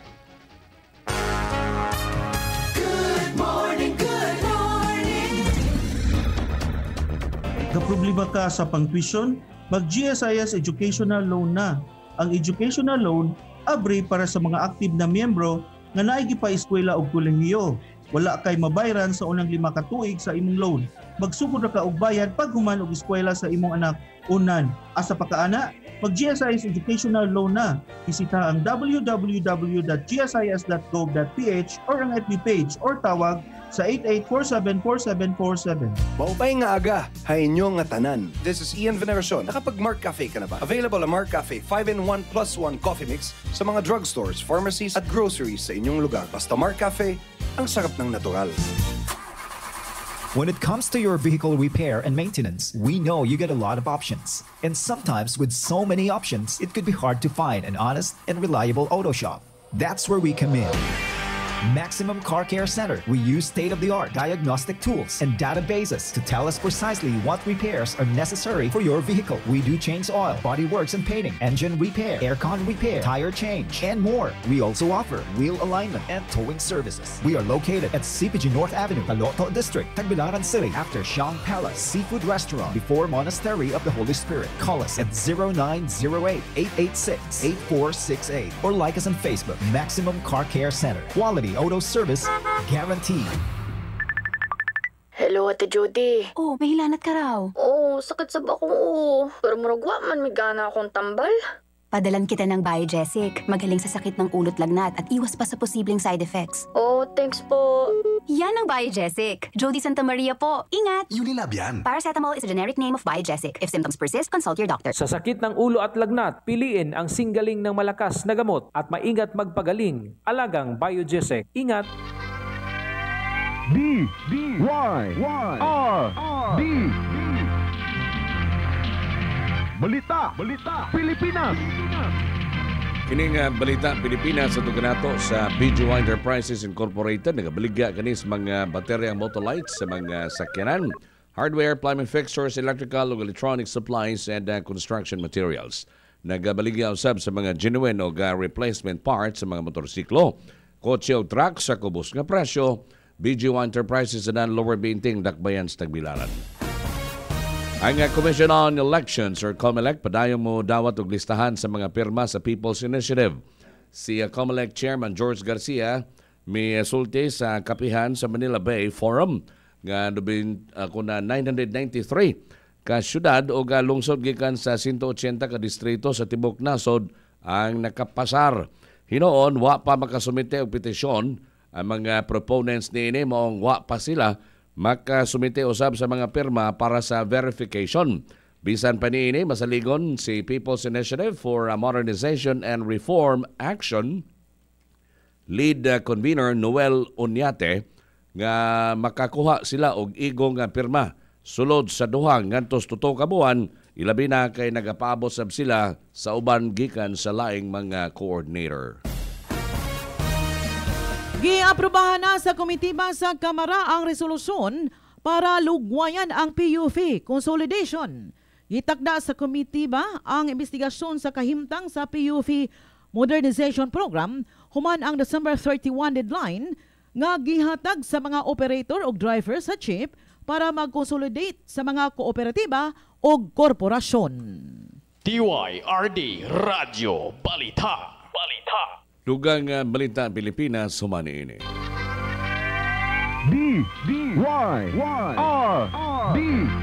S9: Good morning, good morning.
S20: Kaproblema ka sa pang-tuition? mag-G S I S Educational Loan na. Ang Educational Loan abre para sa mga active na miyembro nga naigi pa eskwela og kolehiyo. Wala kay mabayran sa unang lima ka tuig sa imong loan. Magsugod ra ka og bayad pag human og eskwela sa imong anak unan. Asa pa kaana? Mag-G S I S Educational Loan na. Bisita ang w w w dot g s i s dot gov dot p h or ang F B page or tawag sa eight eight four seven four seven four seven.
S21: Maupay nga aga, hainyo nga tanan. This is Ian Veneracion. Nakapag Mark Cafe ka na ba? Available ang Mark Cafe five in one plus one coffee mix sa mga drugstores, pharmacies at groceries sa inyong lugar. Basta Mark Cafe, ang sarap ng natural.
S3: When it comes to your vehicle repair and maintenance, we know you get a lot of options. And sometimes with so many options, it could be hard to find an honest and reliable auto shop. That's where we come in. Maximum Car Care Center. We use state-of-the-art diagnostic tools and databases to tell us precisely what repairs are necessary for your vehicle. We do change oil, body works and painting, engine repair, aircon repair, tire change, and more. We also offer wheel alignment and towing services. We are located at C P G North Avenue, Caloto District, Tagbilaran City, after Shang Palace Seafood Restaurant, before Monastery of the Holy Spirit. Call us at zero nine zero eight, eight eight six, eight four six eight or like us on Facebook. Maximum Car Care Center. Quality auto service guaranteed.
S22: Hello, Ate Judy.
S23: Oh, may hilanat ka raw.
S22: Oo, sakit sa bako. Pero muragwa man, may gana akong tambal.
S23: Padalan kita ng Biogesic. Magaling sa sakit ng ulot lagnat at iwas pa sa posibleng side effects.
S22: Oh, thanks po.
S23: Yan ang Biogesic. Jody Santa Maria po. Ingat!
S24: Unilab yan.
S23: Paracetamol is a generic name of Biogesic. If symptoms persist, consult your doctor.
S17: Sa sakit ng ulo at lagnat, piliin ang singgaling ng malakas na gamot at maingat magpagaling. Alagang Biogesic. Ingat!
S25: D D Y R D Balita, Balita, Pilipinas.
S6: Kining uh, Balita Pilipinas sa tuganato sa B G Y Enterprises Incorporated nagabaligya kani sa mga bateryang Motolites sa mga sakyanan, hardware, plumbing fixtures, electrical ug electronic supplies and uh, construction materials. Nagabaligya usab sa mga genuine o uh, replacement parts sa mga motorsiklo, kotse o truck sa kubos nga presyo. B G Y Enterprises sa Lower Binting, Dakbayan sa Tagbilaran. Ang Commission on Elections or COMELEC padayon mo dawat og listahan sa mga pirma sa People's Initiative. Si COMELEC Chairman George Garcia may sulti sa kapihan sa Manila Bay Forum nga dubin uh, kuna nine hundred ninety-three ka syudad o ga lungsod gikan sa one hundred eighty ka distrito sa tibok nasod ang nakapasar. Hinoon wa pa makasumite og petisyon ang mga proponents niini maong wa pa sila makasumite usab sa mga pirma para sa verification. Bisan pa niini masaligon si People's Initiative for Modernization and Reform Action lead convener Noel Onyate nga makakuha sila og igong nga pirma sulod sa duha ngantos tuto ka buwan, ilabi na kay nagapaabot sab sila sa uban gikan sa laing mga coordinator.
S8: Giaprobahan na sa komitiba sa Kamara ang resolusyon para lugwayan ang P U V consolidation. Gitakda sa komitiba ang investigasyon sa kahimtang sa P U V Modernization Program human ang December thirty-first deadline nga gihatag sa mga operator o driver sa chip para mag-consolidate sa mga kooperatiba o korporasyon.
S2: D Y R D Radio Balita. Balita.
S6: Dugang uh, Balita Pilipinas humani ini.
S25: D D Y R D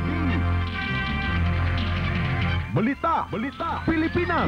S25: Balita, Balita Pilipinas.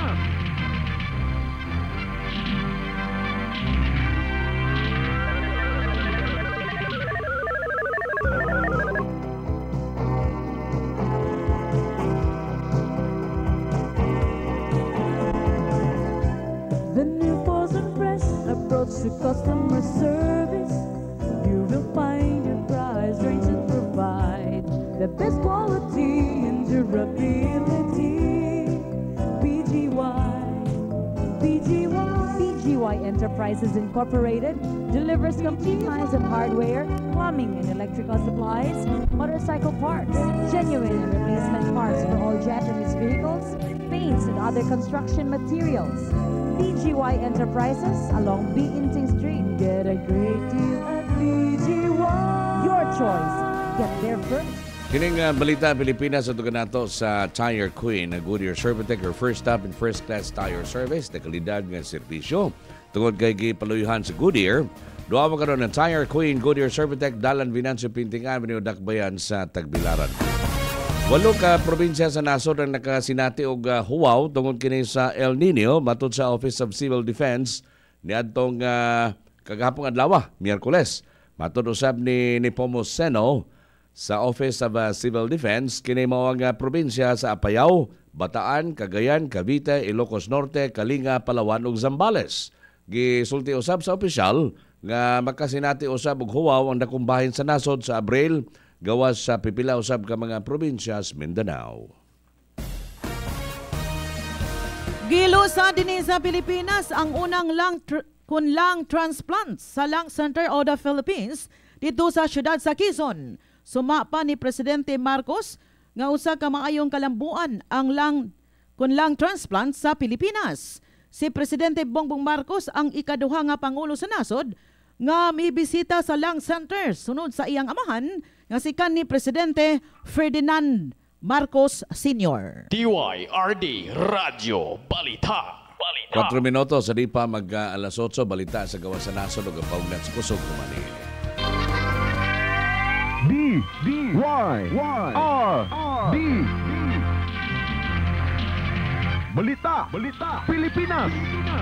S26: The new Pulse and Press approach to customer service. You will find your price range and provide the best quality and durability. B G Y, B G Y,
S27: B G Y Enterprises Incorporated delivers complete lines of hardware, plumbing and electrical supplies, motorcycle parts, genuine replacement parts for all Japanese vehicles, paints and other construction materials. B G Y Enterprises along B. Inting Street.
S26: Get a great deal at B G Y.
S27: Your choice. Get there first.
S6: Kining uh, balita Pilipinas at nato sa Tire Queen na Goodyear Servitec, your first stop in first class tire service na kalidad nga serbisyo. Tungod kay gipaluyuhan sa Goodyear, duha mo karon ng Tire Queen Goodyear Servitec Dalan Venancio Pinting Avenue Dakbayan sa Tagbilaran. Walo ka probinsya sa nasod ang nakasinati og uh, huwaw tungod kini sa El Nino matod sa Office of Civil Defense niadtong uh, kagahapon adlaw, Miyerkules. Matod usab ni Nepomuceno Seno sa Office of uh, Civil Defense, kini mao ang uh, probinsya sa Apayao, Bataan, Cagayan, Cavite, Ilocos Norte, Kalinga, Palawan ug Zambales. Gisulti usab sa opisyal nga makasinati usab og huwaw ang dakong bahin sa nasod sa Abril gawas sa pipila usab ka mga probinsya sa Mindanao.
S8: Gilusa dinhi sa Pilipinas ang unang lung tr- kunlang transplant sa Lung Center of the Philippines dito sa siyudad sa Quezon. Suma pa ni Presidente Marcos nga usa ka maayong kalambuan ang lang kunlang transplant sa Pilipinas. Si Presidente Bongbong Marcos ang ikaduha nga pangulo sa nasod nga mibisita sa Lung Center sunod sa iyang amahan nga si kanhi Presidente Ferdinand Marcos Senior
S2: D Y R D Radio Balita.
S6: Kwatro minuto sa di pa mag uh, alas otso balita sa gawa sa nasod ug paugnat sa kusog kumanili.
S25: D D Y R D Balita Balita Pilipinas.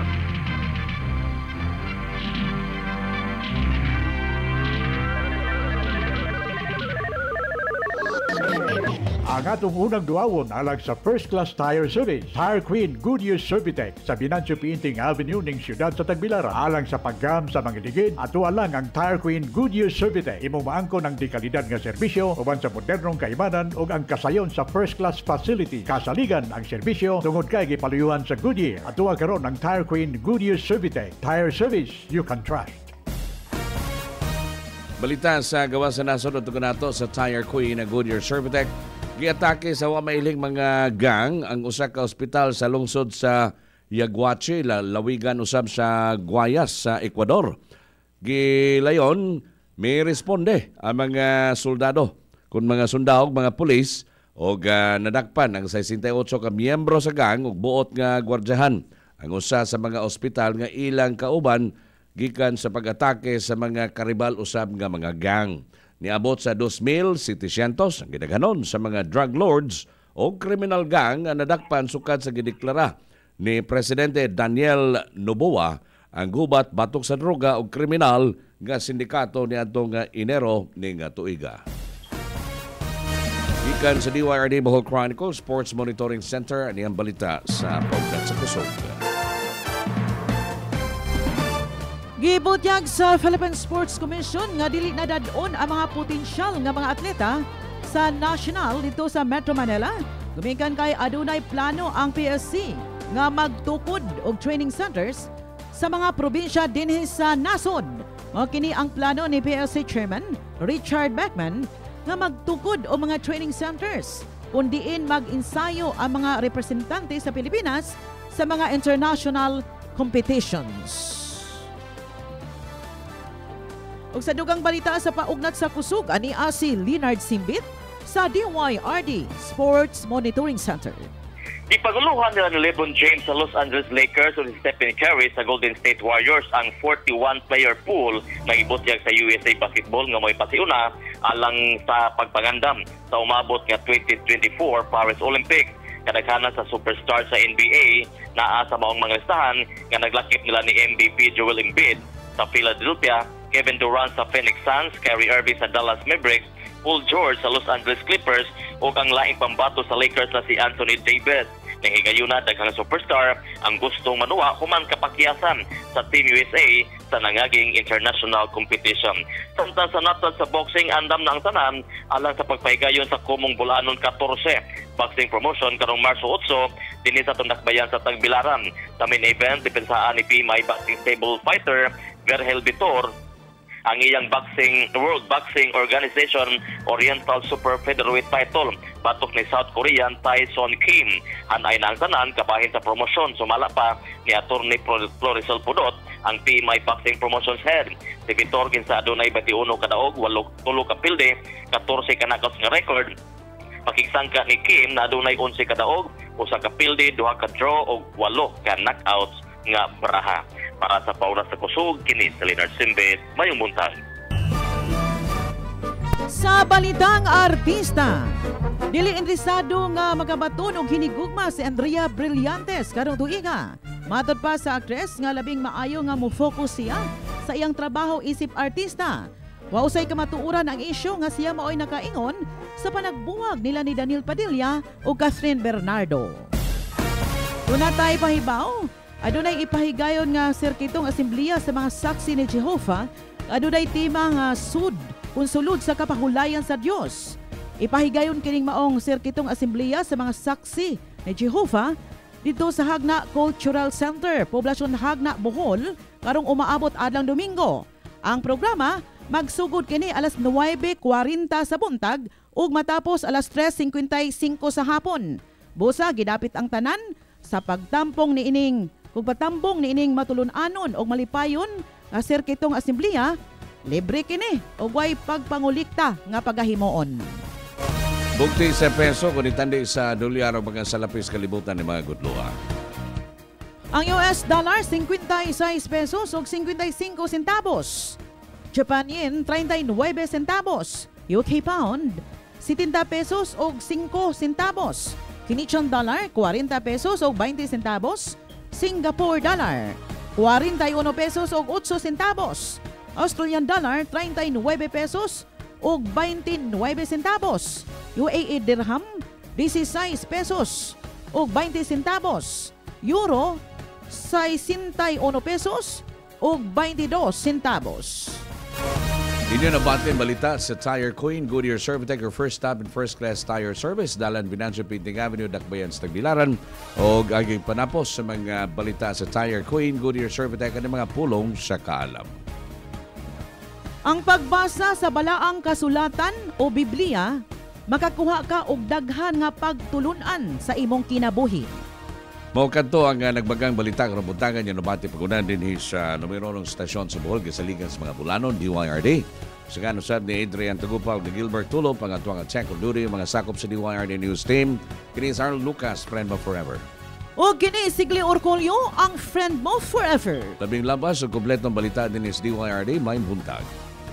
S1: Ang atong unang duawon alang sa First Class Tire Service, Tire Queen Goodyear Servitec sa Venancio Pinting Avenue ning siyudad sa Tagbilaran. Alang sa paggam sa mga ligid, ato alang ang Tire Queen Goodyear Servitec. Imo maangkon ang dekalidad nga serbisyo uban sa modernong kaimanan ug ang kasayon sa First Class Facility. Kasaligan ang serbisyo tungod kay gipaluyuhan sa Goodyear. Ato karon ang Tire Queen Goodyear Servitec. Tire service you can trust.
S6: Balita sa gawa sa nasod at nato sa Tire Queen na Goodyear Servitec. Giatake sa wa mailing mga gang ang usa ka ospital sa lungsod sa Yaguachi, lawigan usab sa Guayas sa Ecuador. Gilayon, may responde ang mga soldado kun mga sundao mga pulis og uh, nadakpan ang sixty-eight ka miyembro sa gang ug buot nga gwardyahan. Ang usa sa mga ospital nga ilang kauban gikan sa pag-atake sa mga karibal usab nga mga gang. Niabot sa two thousand seven hundred ang gidaghanon sa mga drug lords o criminal gang nga nadakpan sukad sa gideklara ni Presidente Daniel Noboa ang gubat batok sa droga o kriminal nga sindikato niadtong Enero ning tuiga. Gikan sa D Y R D Bohol Chronicle Sports Monitoring Center ani ang balita sa paugnat sa kusog.
S8: Gibutyag sa Philippine Sports Commission nga dili na dadon ang mga potensyal nga mga atleta sa national dito sa Metro Manila. Gumikan kay adunay plano ang P S C nga magtukod og training centers sa mga probinsya dinhi sa nasod. Mao kini ang plano ni P S C Chairman Richard Beckman nga magtukod og mga training centers kung diin mag-ensayo ang mga representante sa Pilipinas sa mga international competitions. Ug sa dugang balita sa paugnat sa kusog, ani si Leonard Simbit sa D Y R D Sports Monitoring Center.
S5: Ipaguluhan nila ni LeBron James sa Los Angeles Lakers o si Stephen Curry sa Golden State Warriors ang forty-one player pool na ibutyag sa U S A Basketball nga may pasiuna alang sa pagpangandam sa umabot nga twenty twenty-four Paris Olympics. Kadaghanan sa superstar sa N B A naa sa maong mga listahan nga naglakip nila ni M V P Joel Embiid sa Philadelphia, Kevin Durant sa Phoenix Suns, Kyrie Irving sa Dallas Mavericks, Paul George sa Los Angeles Clippers ug ang laing pambato sa Lakers na si Anthony Davis. Nahigayuna daghang superstar ang gustong manuwa human kapakyasan sa Team U S A sa nangaging international competition. Samtang sa natad sa boxing, andam na ang tanan alang sa pagpahigayon sa Kumong Bulanon fourteen boxing promotion karong Marso eight dinhi sa Tundakbayan sa Tagbilaran. Sa main event, dipensaan ni P M I boxing table fighter Vergel Vitor ang iyang boxing World Boxing Organization Oriental Super Featherweight title batok ni South Korean Tyson Kim. Hanay na ang tanan kabahin sa promosyon. Sumala pa ni Atty. Florisel Pudot ang P M I Boxing Promotions Head. Si Vitor Ginsa adunay batiuno kadaog, walo tulo ka pilde, fourteen ka knockouts nga record. Pakigsangka ni Kim na adunay eleven kadaog, usa ka pilde, duha ka draw og walo ka knockouts nga baraha. Para sa pauna sa kusog, kini sa Leonard Simbes, mayong buntag.
S8: Sa balitang artista, dili interesado nga magabaton og hinigugma si Andrea Brillantes karong tuiga. Matod pa sa actress nga labing maayo nga mo-focus siya sa iyang trabaho isip artista. Wa usay kamatuoran ang isyu nga siya maoy nakaingon sa panagbuwag nila ni Daniel Padilla o Catherine Bernardo. Tunatay pahibaw, adunay ipahigayon nga sirkitong asemblea sa mga saksi ni Jehovah, adunay tema nga sud kung sulod sa kapahulayan sa Dios. Ipahigayon kining maong sirkitong asemblea sa mga saksi ni Jehovah dito sa Hagna Cultural Center, Poblasyon Hagna, Bohol, karong umaabot adlang Domingo. Ang programa magsugod kini alas nuwebe kuwarenta sa buntag ug matapos alas tres singkwenta-singko sa hapon. Busa gidapit ang tanan sa pagtampong niining kung patambong niining matulun-anon og malipayon nga sirkitong asemblea. Libre kini o way pagpangulikta nga pagahimoon.
S6: Bukti sa peso kung itandi sa dolyar o mga salapis kalibutan ni mga gudluha.
S8: Ang U S dollar fifty-six pesos o fifty-five centavos. Japan yen thirty-nine centavos. U K pound seventy pesos o five centavos. Canadian dollar forty pesos o twenty centavos. Singapore dollar forty-one pesos o eight centavos. Australian dollar thirty-nine pesos o twenty-nine centavos. U A E dirham sixteen pesos o twenty centavos. Euro sixty-one pesos o twenty-two centavos.
S6: Inyo na batin balita sa Tire Queen, Goodyear Servitec, your first stop in first class tire service. Dalan Binancio Pinting Avenue, Dakbayan sa Tagbilaran. O aging panapos sa mga balita sa Tire Queen, Goodyear Servitec, at mga pulong sa kaalam.
S8: Ang pagbasa sa balaang kasulatan o Biblia, makakuha ka og daghan nga pagtulunan sa imong kinabuhi.
S6: Mao kadto ang uh, nagbagang balita karong buntagan niya nabati pagunan din sa numero ng stasyon sa Bohol gisaligan sa mga bulanon D Y R D. Sa ganun sad ni Adrian Tagupa ug ni Gilbert Tulo pangatwang check on duty mga sakop sa D Y R D News Team. Kini si Arnold Lucas, friend mo forever.
S8: O kini Sigli Orcolio, ang friend mo forever.
S6: Labing labas ug kompletong balita din is D Y R D may buntag.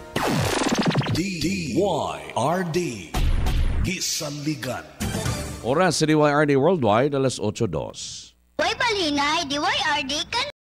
S16: D Y R D Gisaligan.
S6: Oras sa D Y R D Worldwide, alas eight dos.
S10: Way balingay, D Y R D kan